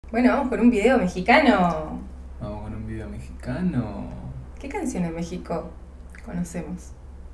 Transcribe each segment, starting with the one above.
Bueno, vamos con un video mexicano. Vamos con un video mexicano. ¿Qué canción de México conocemos?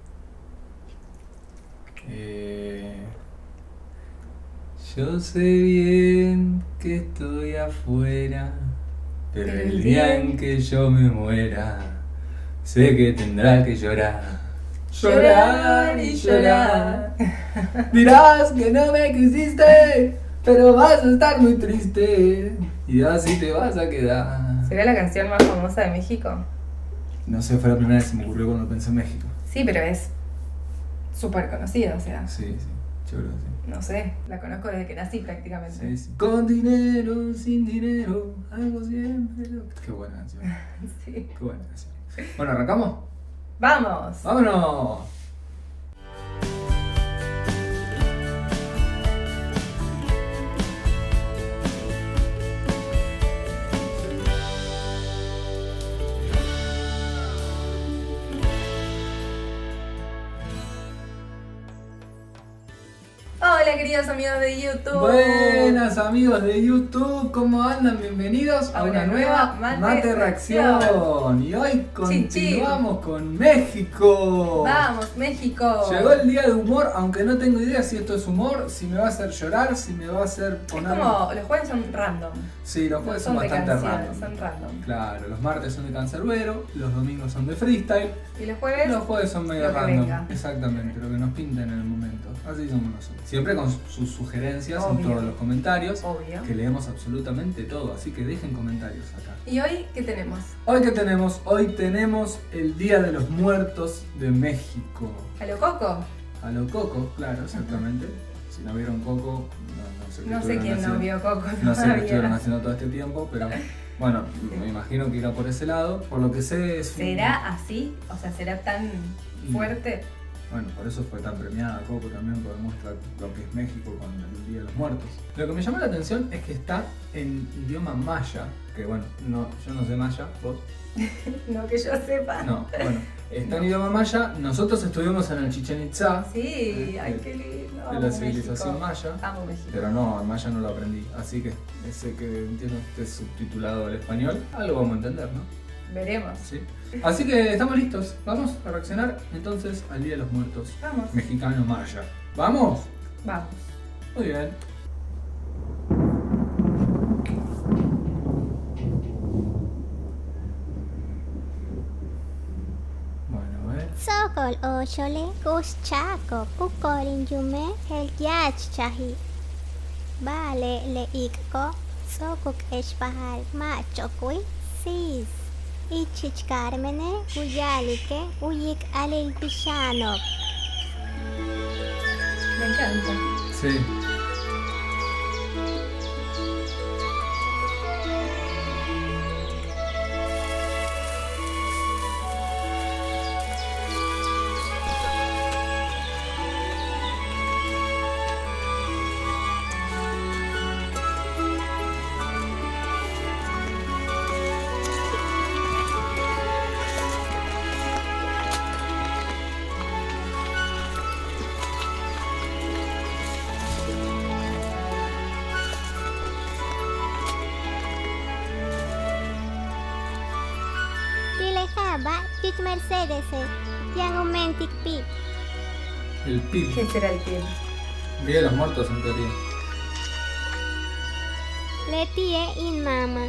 Yo sé bien que estoy afuera, pero el día en que yo me muera, sé que tendrá que llorar. Llorar y llorar. Dirás que no me quisiste, pero vas a estar muy triste y así te vas a quedar. ¿Será la canción más famosa de México? No sé, fue la primera vez que se me ocurrió cuando pensé en México. Sí, pero es súper conocida, o sea, Sí, yo creo que sí. no sé, la conozco desde que nací prácticamente. Sí, sí. Con dinero, sin dinero, algo siempre. Qué buena canción. Sí. Qué buena canción. Bueno, ¿arrancamos? ¡Vamos! ¡Vámonos! Hola queridos amigos de YouTube. Buenas amigos de YouTube, ¿cómo andan? Bienvenidos a una nueva Mate Reacción. Y hoy continuamos con México. Vamos, México. Llegó el día de humor, aunque no tengo idea si esto es humor, si me va a hacer llorar, si me va a hacer poner... Es como, los jueves son random. Sí, los jueves No son de bastante canciones, random. son random. Claro, los martes son de cancerbero, los domingos son de freestyle. Y los Los jueves son medio lo que random. venga. Exactamente, lo que nos pinta en el momento. Así somos nosotros. Siempre con sus sugerencias en Obvio. todos los comentarios. Obvio. Que leemos absolutamente todo, así que dejen comentarios acá. ¿Y hoy qué tenemos? ¿Hoy qué tenemos? Hoy tenemos el Día de los Muertos de México. ¿A lo Coco? A lo Coco, claro, exactamente. Si no vieron Coco, no sé qué No sé estuvieron quién no haciendo. vio Coco No sé qué estuvieron todavía. haciendo todo este tiempo, pero bueno, me imagino que irá por ese lado. Por lo que sé es... ¿Será así? O sea, ¿será tan fuerte? Bueno, por eso fue tan premiada Coco también, porque muestra lo que es México con el Día de los Muertos. Lo que me llamó la atención es que está en idioma maya, que bueno, yo no sé maya, vos. No que yo sepa. No, bueno, está en idioma maya. Nosotros estuvimos en el Chichén Itzá, Sí, ay, qué lindo. de Amo la civilización México. maya, Amo México. pero no, el maya no lo aprendí, así que ese que entiendo que esté subtitulado al español, algo vamos a entender, ¿no? Veremos. Sí. Así que estamos listos, vamos a reaccionar entonces al Día de los Muertos Vamos. mexicano maya. ¿Vamos? Vamos. Muy bien. Bueno, a ver. Sokol oshole kuschako kukolin yume el yach chahi. Vale le ikko sokuk eshpahal machokui sis. Ichich carmene uyalike uyik alil pishanok. Me encanta. Sí. Dilejaba tit Mercedes yang umentik pip. El PIB. ¿Qué será el pie? Día de los Muertos en teoría. Letie in mama.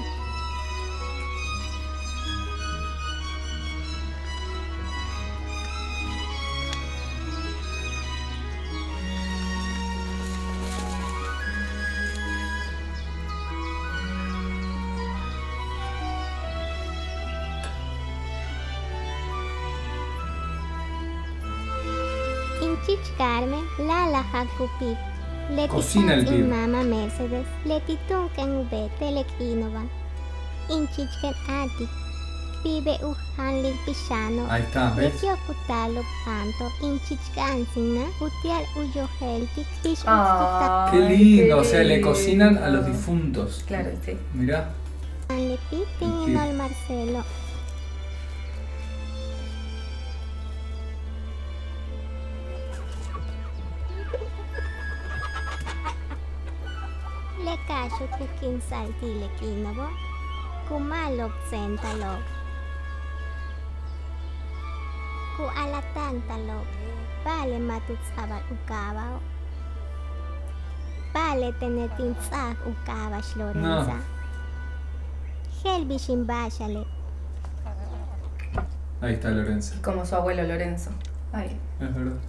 Inchich Carmen, Lala Hakupip. Cocina el in pib. mama Mercedes, Letitun ube Telekinova. Inchichken Atik. Pibe Uhanlik Pishano. Ahí está, ¿ves? Letiokutaluk Anto. Inchichkansina. Utial Uyoheltik. Pish Ay, Qué lindo, o sea, le lindo. cocinan a los difuntos. Claro, sí. Mirá. Lepit El Tinginol Marcelo. cacho kukin saltile kinobo. Kumalok sentalok. Ku alatang talok. Vale matutsabal ukabao. Vale tenetin tzak ukabash Lorenza. Helbishin bashale. Ahí está Lorenzo. Como su abuelo Lorenzo. Ay. Es verdad.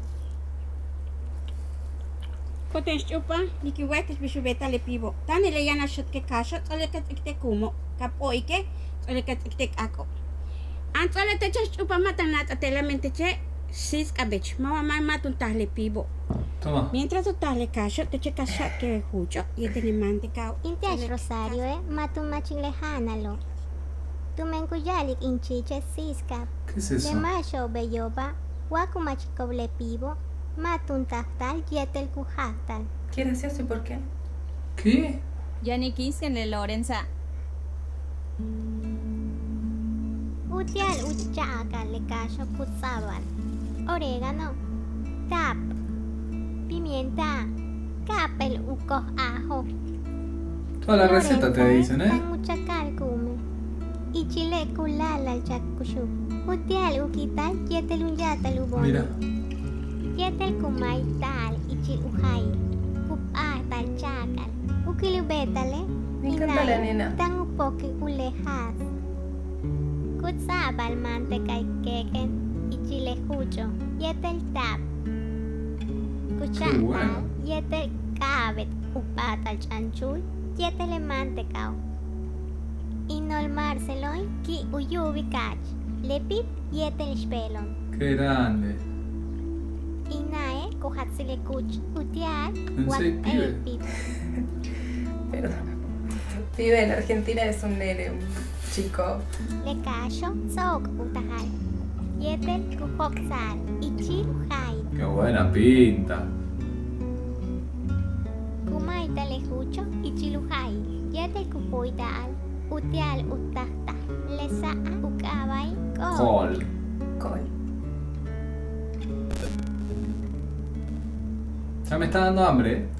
Koten chupa, nikiwetes bishubeta le pivo. Tani le yana shot ke kasha, tsole kat ikte kumo. Kapoike, tsole kat ikte ako. An tsole te chupa matanat atelamente che sis kabech. Mama matun tahle pivo. Toma. Mientras tú tahle kasha, te che kasha que jucho y te limante kao. Intiash Rosario, matun machin lehanalo. Tumenkuyalik inchiche siskap. ¿Qué es eso? Le macho beyoba, wakumachikoble pivo, matun tahtal yetel kuhahtal. Qué gracioso, ¿y por qué? ¿Qué? Yani Kinsenle Lorenza. Utial uchaka le cacho putzabal. Orégano, tap, pimienta, capel uco ajo. Toda la receta te dicen, ¿eh? Muchacal come. Y chile culala al chacuchu. Utial ukital yetel unyatal ubon. Mira. Yetel kumay tal ichil uhay. Kupa tal chakal. Ukilubetale. Me encanta la nena. Tan upoke ulejas. Kutsabal manteca y quequen y chile jucho. Yetel tap. Kuchatal. bueno. Yetel cabet upatal chanchul. Yetel mantecao. Inolmarseloy ki uyubi kach. Lepip yetel spelon. Qué grande. Inae kohatsile kuch. Utial. Pensé pibe. pip. Perdón. Pibe en Argentina es un nene, un chico. Le cacho sok utajal. Yetel kuhoksal. Ichil uhay. Qué buena pinta. Kumaita le jucho ichil uhay. Yetel kupoital. Utial utahta. Le saa ukabay ko. Col. Col. Ya me está dando hambre, ¿eh?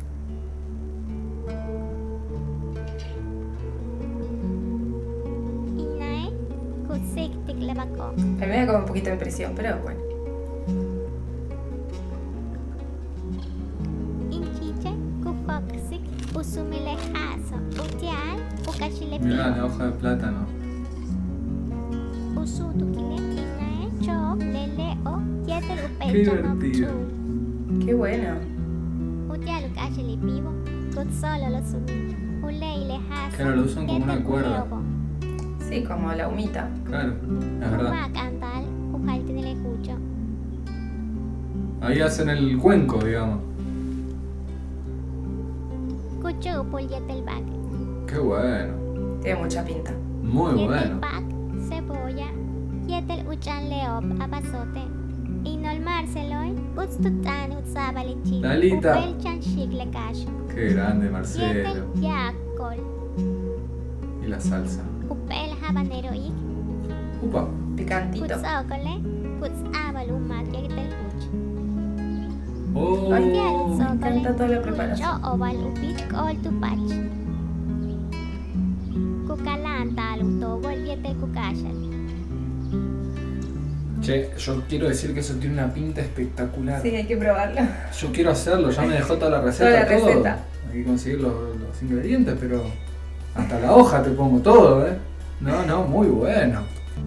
Inae kusik tiklebako. A mí me da como un poquito de impresión, pero bueno. Inchiche kuhoksik usumile jaso. Utial ukachile Mirá la pivo. hoja de plátano. Usutukile inae chop leleo. Yetel Qué upecho divertido. mokchul. Qué bueno. Utial ukachile pivo. Kut solo lo sumi. Uleile jaso. Claro, lo usan como una yetel cuerda. kuleobo. Sí, como la humita. Claro, es verdad. Makantal ujaltinile jucho. Ahí hacen el cuenco, digamos. Kuchu pul yetel bag. Qué bueno. Tiene mucha pinta. Muy Yetel bueno. bag, cebolla. Yetel uchan leop apazote. Inolmarseloy. Utstutan utsabalichi. Dalita. Upel chan chicle cacho. Qué grande, Yetel Marcelo. yakol. Y la salsa. Upel habanero ik. Upa. Picantito. Kutsokole. Kutsabal umak yetel kuch. Oh. Ay, Yetel me encanta toda la preparación. Kucho oval upit kol tupach. Kukalantal utobol yetel kukashal. Che, yo quiero decir que eso tiene una pinta espectacular. Sí, hay que probarlo. Yo quiero hacerlo, ya me dejó toda la receta. Toda la todo. receta. Hay que conseguir los ingredientes, pero hasta la hoja te pongo todo, ¿eh? No, muy bueno.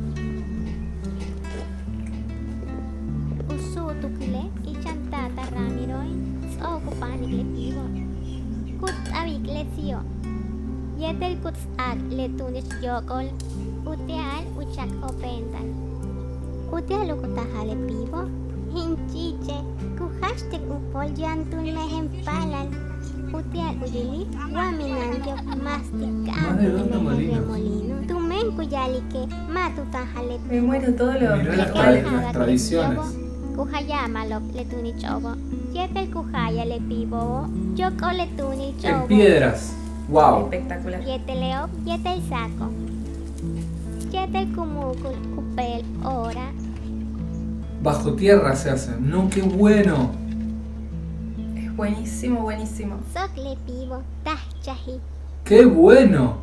Usutukile ichantata ramiroy. Sokupanik le pivo. Kut abik le sio. Yetel kuts ag le tunis yokol. Uteal uchak opental. Uteal ukutahale pivo. Hinchiche. Kuhashtek upol yantun mehen palal. Uteal uyili. Waminanyo masticable. Más de 2 molinos. Remolino. Tumen kuyalike. Matutahale Me pivo. muero todos los Mirá las rituales. las tradiciones. Kuhayama lo le tuni chobo. Yetel kuhaya le pivo. Yoko le tuni chobo. En piedras. Wow. Espectacular. Yeteleo, yetel saco. Yetel kumukul upel ora. Bajo tierra se hacen. No, qué bueno. Es buenísimo, buenísimo. Sok le pivo. Tahchahi. ¡Qué bueno!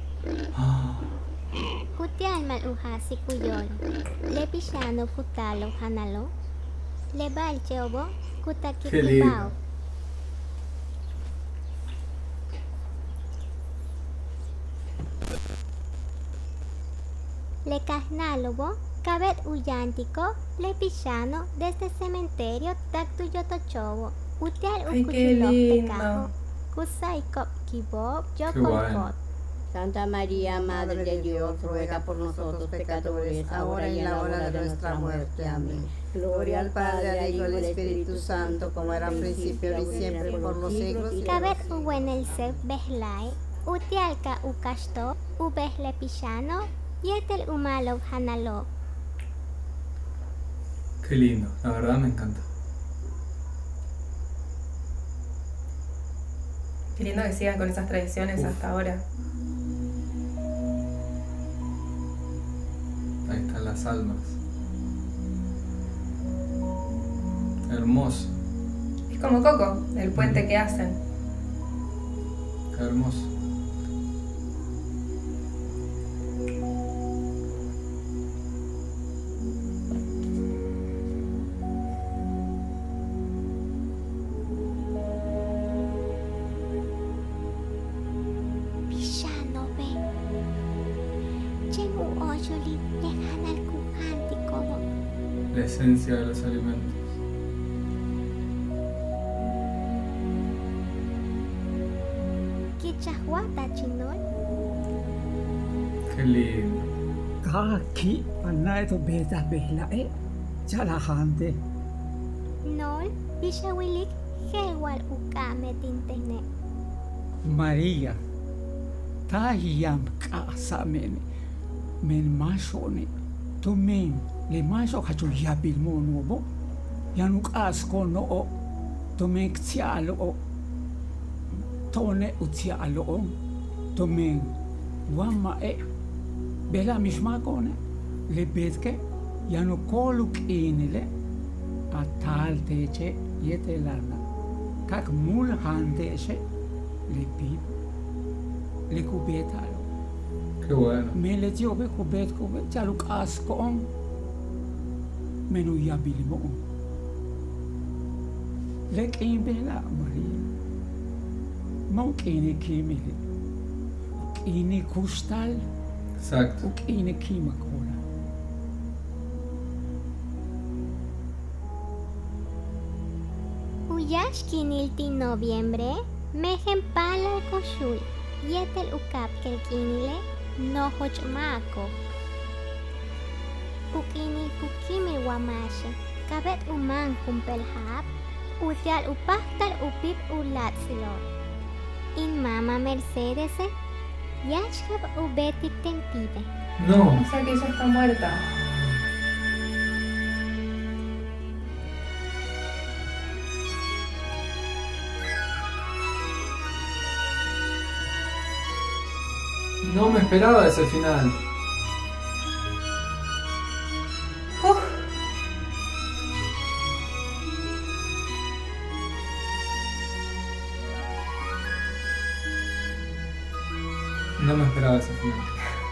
Utial maluha sikuyol. Le pillano kutalo hanalo. Le bal chobo Qué lindo. kutakikibao. Le casnalobo, cabet uyantico, le pillano desde el cementerio tactuyotochobo. Utial Ay, qué ucuchilok lindo. tecajo. Kusai kop kibob, yo Qué bueno. colcot. Santa María, Madre de Dios, ruega por nosotros pecadores, ahora y en la hora de nuestra muerte. Amén. Gloria al Padre, al Hijo y al Espíritu Santo, como era en principio, ahora y siempre, por los siglos de los Cabet siglos. uwen el sef behlai, utialka ukasto, ubehle pillano, yetel umalo hanalo. Qué lindo, la verdad me encanta. Qué lindo que sigan con esas tradiciones hasta ahora. Ahí están las almas. Hermoso, Es como Coco, el puente que hacen. qué hermoso. Pillano be. Chengu oyoli lejana al kujantico. La esencia de los alimentos. Kichahuata chinol. Qué lindo. Kaki anaito beta behlae chalahante Nol, pishawilik, hewal ukame tintene. Maria tahiyam kasamene men mashone tumen le masho hachu yabil monobo yanuk askono o tumen ksialo o tone utsialo o tumen wama e bela mishmakone le betke yanu koluk inile atal teche yetelana kak mul hanteche le pip le kubetalo Qué bueno. me le tiobe kubet chaluk askon menu yabilimo le bela Maria mau kine kimile kine kustal Exacto. kine kimakola Uyashkinilti noviembre, mejen pala koshul, yetel ukap kelkinile, nohochmako. Ukinil kukimil wamashe, kabet uman kumpelhap, utial upahtal upip ulatsilo. In mama Mercedes, yashkab ubetik tentide. No. O sea que ella está muerta. No me esperaba ese final. Uf, No me esperaba ese final.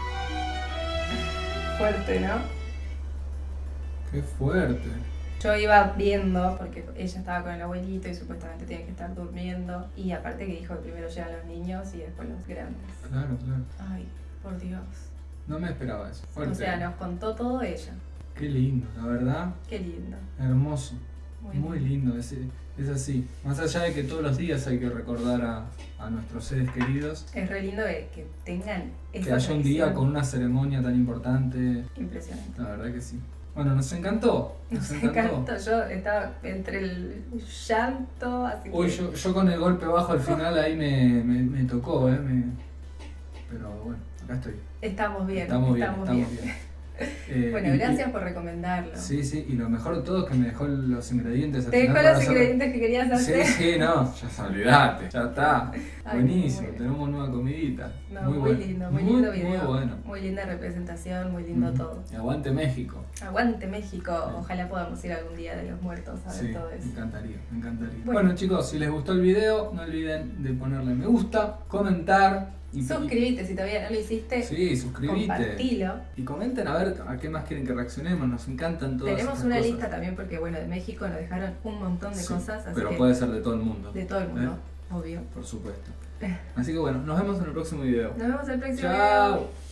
fuerte, ¿no? Qué fuerte. Yo iba viendo, porque ella estaba con el abuelito y supuestamente tiene que estar durmiendo. Y aparte que dijo que primero llegan los niños y después los grandes. Claro, claro. Ay, por Dios. No me esperaba eso. Fuerte. O sea, nos contó todo ella. Qué lindo, la verdad. Qué lindo. Hermoso. Muy Muy lindo. Es así. Más allá de que todos los días hay que recordar a nuestros seres queridos. Es re lindo que tengan esa Que haya un día tradición. con una ceremonia tan importante. Impresionante. La verdad que sí. Bueno, nos encantó. Nos encantó. Yo estaba entre el llanto, así Uy, que... yo con el golpe bajo al final ahí me tocó, Pero bueno, acá estoy. Estamos bien. Estamos bien. Bueno, gracias por recomendarlo. Sí, sí, y lo mejor de todo es que me dejó los ingredientes al ¿Te final dejó para los hacer- ingredientes que querías hacer? Sí, sí, no, ya olvidate, ya está. Ay, Buenísimo, muy bien. tenemos nueva comidita. No, muy muy bueno. lindo, muy lindo video. Muy bueno. Muy linda representación, muy lindo todo. Y aguante México. Aguante México, ojalá podamos ir algún día de los muertos a ver Sí, todo me eso. encantaría, me encantaría. Bueno. Bueno chicos, si les gustó el video, no olviden de ponerle me gusta, comentar y Suscríbete si todavía no lo hiciste. Sí, suscribite. Compartilo. Y comenten a ver a qué más quieren que reaccionemos, nos encantan todas Tenemos estas una cosas. lista también porque bueno, de México nos dejaron un montón de Sí, cosas, así pero que puede ser de todo el mundo. de todo el mundo, obvio. Por supuesto. Así que bueno, nos vemos en el próximo video. Nos vemos el próximo Chao. video.